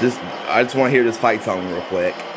I just want to hear this fight song real quick.